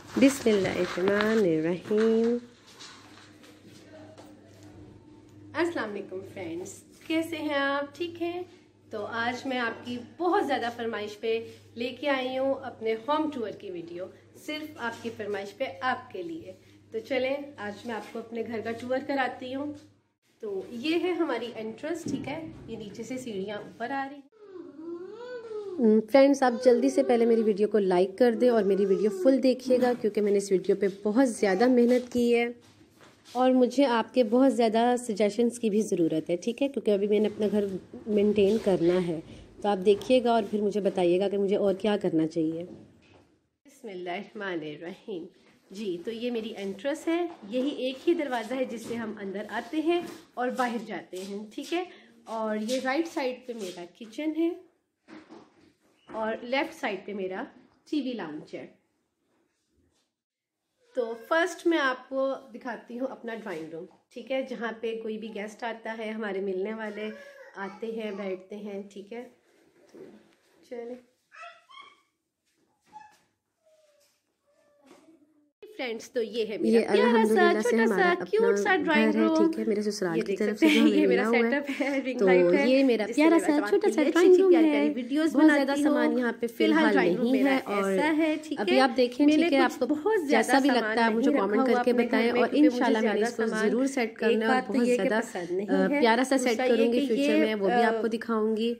बिस्मिल्लाहिर्रहमानिर्रहीम। अस्सलाम वालेकुम फ्रेंड्स, कैसे हैं आप? ठीक हैं? तो आज मैं आपकी बहुत ज़्यादा फरमाइश पे लेके आई हूँ अपने होम टूर की वीडियो, सिर्फ आपकी फरमाइश पे आपके लिए। तो चलें आज मैं आपको अपने घर का टूर कराती हूँ। तो ये है हमारी एंट्रेंस, ठीक है? ये नीचे से सीढ़ियाँ ऊपर आ रही। फ्रेंड्स, आप जल्दी से पहले मेरी वीडियो को लाइक कर दें और मेरी वीडियो फुल देखिएगा, क्योंकि मैंने इस वीडियो पे बहुत ज़्यादा मेहनत की है और मुझे आपके बहुत ज़्यादा सजेशंस की भी ज़रूरत है, ठीक है? क्योंकि अभी मैंने अपना घर मेंटेन करना है, तो आप देखिएगा और फिर मुझे बताइएगा कि मुझे और क्या करना चाहिए। बिस्मिल्लाहिर्रहमानिर्रहीम। जी, तो ये मेरी एंट्रेंस है। यही एक ही दरवाज़ा है जिससे हम अंदर आते हैं और बाहर जाते हैं, ठीक है? और ये राइट साइड पे मेरा किचन है और लेफ़्ट साइड पे मेरा टीवी लाउंज है। तो फर्स्ट मैं आपको दिखाती हूँ अपना ड्राइंग रूम, ठीक है? जहाँ पे कोई भी गेस्ट आता है, हमारे मिलने वाले आते हैं, बैठते हैं, ठीक है? तो चलिए फ्रेंड्स, तो ये है मेरा प्यारा सा छोटा सा क्यूट सा ड्राइंग रूम, ठीक है? मेरे ससुराल की तरफ से ये मेरा सेटअप है, रिंग लाइट है। ये मेरा प्यारा सा छोटा सा ड्राइंग रूम है। वीडियोस बहुत ज़्यादा सामान यहाँ पे फिलहाल नहीं है और अभी आप देखें, ठीक है? आपको बहुत जैसा भी लगता है मुझे कमेंट करके बताएं और इंशाल्लाह मैंने इसको ज़रूर सेट करना है और बहुत ज़्यादा प्यारा सा सेट करूँगी फ्यूचर में, वो भी आपको दिखाऊँगी।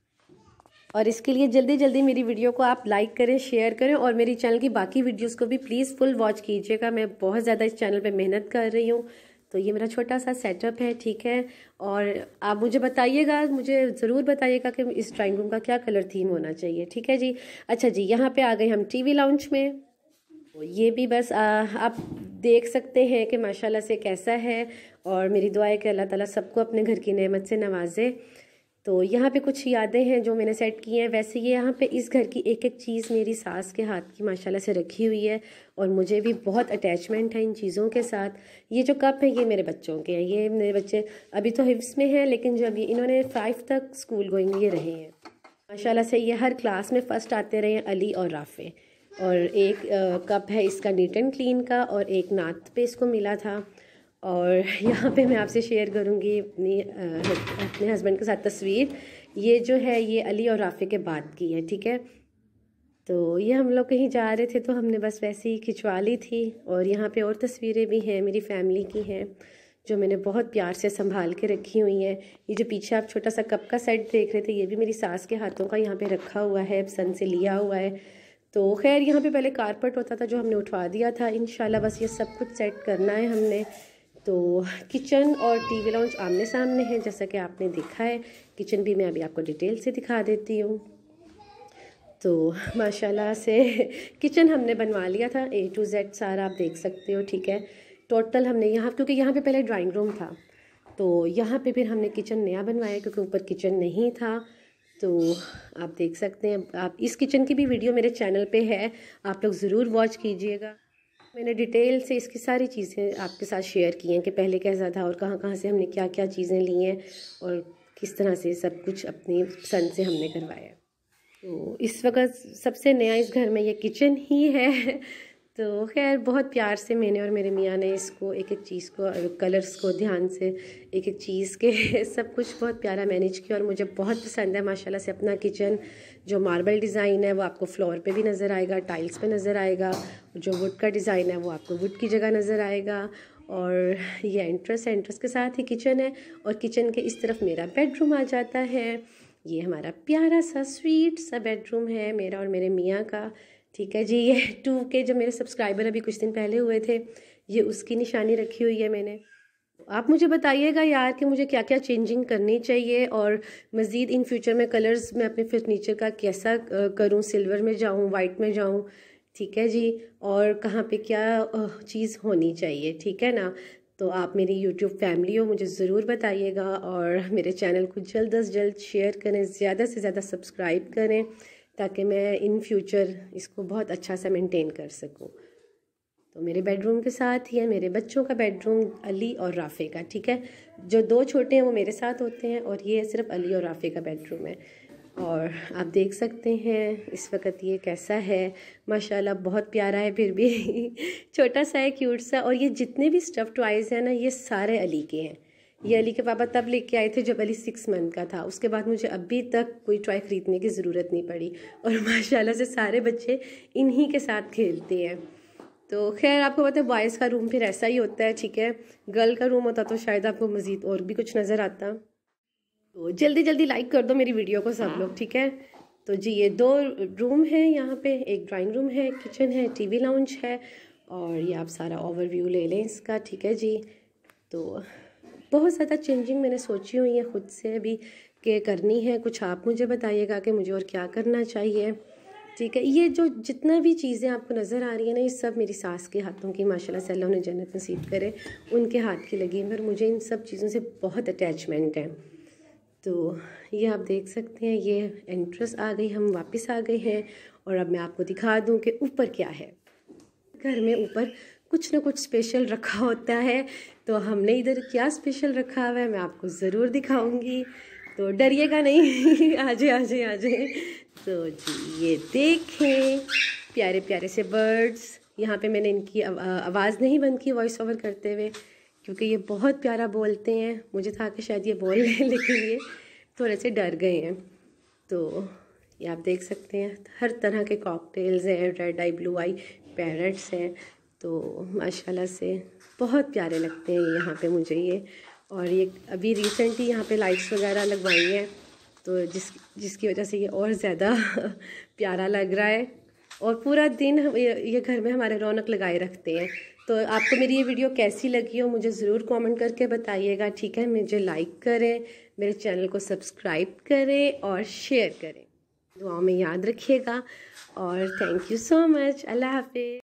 और इसके लिए जल्दी जल्दी मेरी वीडियो को आप लाइक करें, शेयर करें और मेरी चैनल की बाकी वीडियोस को भी प्लीज़ फुल वॉच कीजिएगा। मैं बहुत ज़्यादा इस चैनल पे मेहनत कर रही हूँ। तो ये मेरा छोटा सा सेटअप है, ठीक है? और आप मुझे बताइएगा, मुझे ज़रूर बताइएगा कि इस ड्राइंग रूम का क्या कलर थीम होना चाहिए, ठीक है जी? अच्छा जी, यहाँ पर आ गए हम टीवी लाउंज में। ये भी बस आप देख सकते हैं कि माशाल्लाह से कैसा है और मेरी दुआ है कि अल्लाह ताला सबको अपने घर की नेमत से नवाजे। तो यहाँ पे कुछ यादें हैं जो मैंने सेट की हैं। वैसे ये यहाँ पे इस घर की एक एक चीज़ मेरी सास के हाथ की माशाल्लाह से रखी हुई है और मुझे भी बहुत अटैचमेंट है इन चीज़ों के साथ। ये जो कप है ये मेरे बच्चों के हैं। ये मेरे बच्चे अभी तो हिफ्स में हैं, लेकिन जब ये इन्होंने 5 तक स्कूल गोइंग ये रहे हैं माशाल्लाह से। ये हर क्लास में फ़र्स्ट आते रहे हैं, अली और राफ़े। और एक कप है इसका नीट एंड क्लीन का और एक नात पे इसको मिला था। और यहाँ पे मैं आपसे शेयर करूँगी अपने हस्बैंड के साथ तस्वीर। ये जो है ये अली और राफ़े के बाद की है, ठीक है? तो ये हम लोग कहीं जा रहे थे तो हमने बस वैसे ही खिंचवा ली थी। और यहाँ पे और तस्वीरें भी हैं मेरी फैमिली की हैं जो मैंने बहुत प्यार से संभाल के रखी हुई हैं। ये जो पीछे आप छोटा सा कप का सेट देख रहे थे ये भी मेरी सास के हाथों का यहाँ पे रखा हुआ है, सन से लिया हुआ है। तो खैर यहाँ पे पहले कारपेट होता था जो हमने उठवा दिया था। इंशाल्लाह बस ये सब कुछ सेट करना है हमने। तो किचन और टीवी लाउंज आमने सामने है जैसा कि आपने देखा है। किचन भी मैं अभी आपको डिटेल से दिखा देती हूँ। तो माशाल्लाह से किचन हमने बनवा लिया था A to Z सारा, आप देख सकते हो, ठीक है? टोटल हमने यहाँ, क्योंकि यहाँ पे पहले ड्राइंग रूम था तो यहाँ पे फिर हमने किचन नया बनवाया क्योंकि ऊपर किचन नहीं था। तो आप देख सकते हैं, आप इस किचन की भी वीडियो मेरे चैनल पे है, आप लोग ज़रूर वॉच कीजिएगा। मैंने डिटेल से इसकी सारी चीज़ें आपके साथ शेयर की हैं कि पहले कैसा था और कहाँ कहाँ से हमने क्या क्या चीज़ें ली हैं और किस तरह से सब कुछ अपनी पसंद से हमने करवाया। तो इस वक्त सबसे नया इस घर में ये किचन ही है। तो खैर बहुत प्यार से मैंने और मेरे मियाँ ने इसको एक एक चीज़ को, कलर्स को ध्यान से एक एक चीज़ के सब कुछ बहुत प्यारा मैनेज किया और मुझे बहुत पसंद है माशाल्लाह से अपना किचन। जो मार्बल डिज़ाइन है वो आपको फ्लोर पे भी नज़र आएगा, टाइल्स पे नज़र आएगा। जो वुड का डिज़ाइन है वो आपको वुड की जगह नज़र आएगा। और ये एंट्रेंस के साथ ही किचन है और किचन के इस तरफ मेरा बेडरूम आ जाता है। ये हमारा प्यारा सा स्वीट सा बेडरूम है मेरा और मेरे मियाँ का, ठीक है जी? ये 2 के जो मेरे सब्सक्राइबर अभी कुछ दिन पहले हुए थे, ये उसकी निशानी रखी हुई है मैंने। आप मुझे बताइएगा यार कि मुझे क्या क्या चेंजिंग करनी चाहिए और मज़ीद इन फ्यूचर में कलर्स में अपने फर्नीचर का कैसा करूं, सिल्वर में जाऊं, वाइट में जाऊं, ठीक है जी? और कहाँ पे क्या चीज़ होनी चाहिए, ठीक है ना? तो आप मेरी यूट्यूब फैमिली हो, मुझे ज़रूर बताइएगा और मेरे चैनल को जल्द अज जल्द शेयर करें, ज़्यादा से ज़्यादा सब्सक्राइब करें ताकि मैं इन फ्यूचर इसको बहुत अच्छा सा मेंटेन कर सकूं। तो मेरे बेडरूम के साथ ही है मेरे बच्चों का बेडरूम, अली और राफ़े का, ठीक है? जो 2 छोटे हैं वो मेरे साथ होते हैं और ये सिर्फ अली और राफ़े का बेडरूम है। और आप देख सकते हैं इस वक्त ये कैसा है, माशाल्लाह बहुत प्यारा है, फिर भी छोटा सा है, क्यूट सा। और ये जितने भी स्टफ़ टॉयज़ हैं ना, ये सारे अली के हैं। ये अली के पापा तब लेके आए थे जब अली 6 मंथ का था। उसके बाद मुझे अभी तक कोई टॉय ख़रीदने की ज़रूरत नहीं पड़ी, और माशाल्लाह से सारे बच्चे इन्हीं के साथ खेलते हैं। तो खैर आपको पता है बॉयज़ का रूम फिर ऐसा ही होता है, ठीक है। गर्ल का रूम होता तो शायद आपको मज़ीद और भी कुछ नज़र आता। तो जल्दी जल्दी लाइक कर दो मेरी वीडियो को सब लोग, ठीक है। तो जी ये 2 रूम है यहाँ पे, एक ड्राइंग रूम है, किचन है, टीवी लाउंज है, और ये आप सारा ओवरव्यू ले लें इसका, ठीक है जी। तो बहुत ज़्यादा चेंजिंग मैंने सोची हुई है ख़ुद से अभी कि करनी है। कुछ आप मुझे बताइएगा कि मुझे और क्या करना चाहिए, ठीक है। ये जो जितना भी चीज़ें आपको नज़र आ रही है ना, ये सब मेरी सास के हाथों की, माशाल्लाह से अल्लाह उन्हें जन्नत नसीब करे, उनके हाथ की लगी। पर मुझे इन सब चीज़ों से बहुत अटैचमेंट है। तो ये आप देख सकते हैं, ये एंट्रेंस आ गई, हम वापस आ गए हैं। और अब मैं आपको दिखा दूँ कि ऊपर क्या है। घर में ऊपर कुछ ना कुछ स्पेशल रखा होता है, तो हमने इधर क्या स्पेशल रखा हुआ है मैं आपको ज़रूर दिखाऊंगी, तो डरिएगा नहीं। आजे आजे आजे। तो जी ये देखें प्यारे प्यारे से बर्ड्स। यहाँ पे मैंने इनकी आवाज़ नहीं बंद की वॉइस ओवर करते हुए, क्योंकि ये बहुत प्यारा बोलते हैं। मुझे था कि शायद ये बोल लें, लेकिन ये थोड़े से डर गए हैं। तो ये आप देख सकते हैं हर तरह के कॉकटेल्स हैं, red eye blue eye parrots हैं। तो माशाल्लाह से बहुत प्यारे लगते हैं यहाँ पे मुझे ये। और ये अभी रिसेंटली यहाँ पे लाइट्स वगैरह लगवाई हैं, तो जिसकी वजह से ये और ज़्यादा प्यारा लग रहा है। और पूरा दिन ये घर में हमारे रौनक लगाए रखते हैं। तो आपको मेरी ये वीडियो कैसी लगी हो मुझे ज़रूर कमेंट करके बताइएगा, ठीक है। मुझे लाइक करें, मेरे चैनल को सब्सक्राइब करें और शेयर करें। दुआओं में याद रखिएगा, और थैंक यू सो मच। अल्लाह हाफिज़।